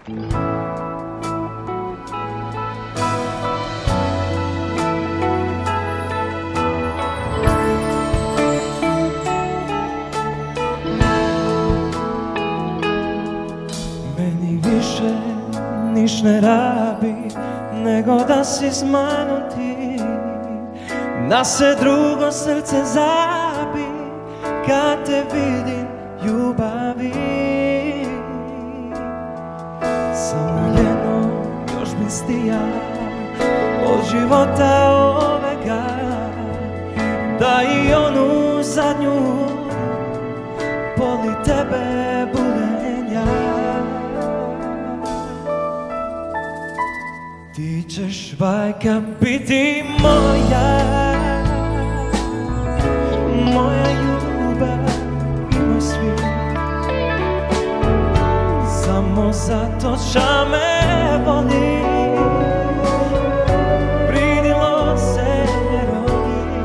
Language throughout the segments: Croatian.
Meni više niš ne rabi nego da si zmanuti, da se drugo srce zabi kad te vidim ljubavi. Samo jedno još bi stija od života ovega, da i onu zadnju poli tebe budem ja. Ti ćeš bajka biti moja, moja ljubav i moj svijet. Samo zato ša me voliš, pridilo se rodi.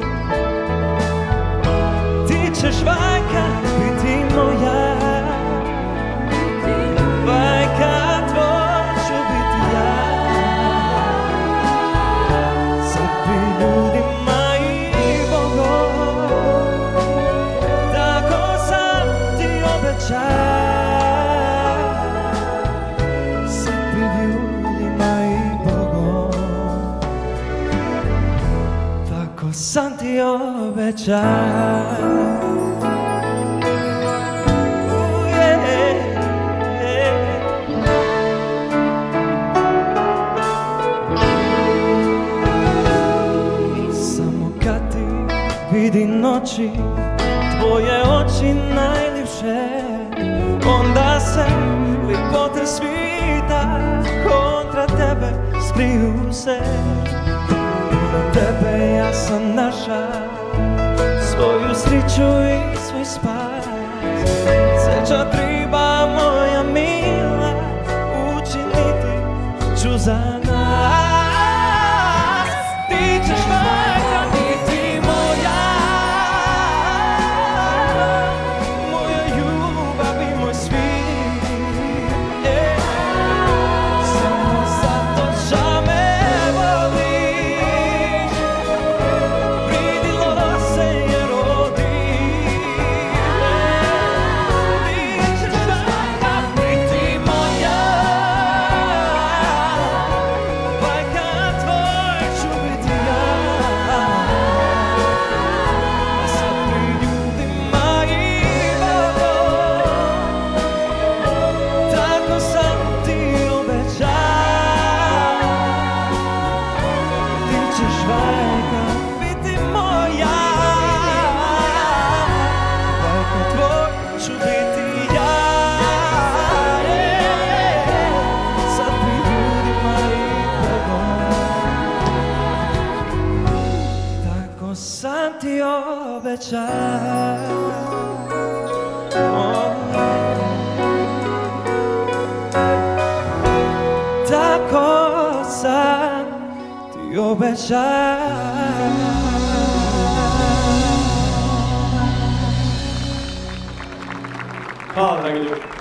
Ti ćeš bajka biti moja, bajka tvoj ću biti ja. Srpi ljudima i Bogom, tako sam ti obećao. Srpi ljudima i Bogom, tako sam ti obećao. Vidim noći, tvoje oči najljepše, onda se lipote svita kontra tebe skriju se. Pored tebe ja sam naša svoju sriću i svoj spas. Sreća triba moja mila, učiniti ću za nas. Ti ćeš bajka biti sam ti obećao. Tako sam ti obećao. Hvala, dragi ljudi.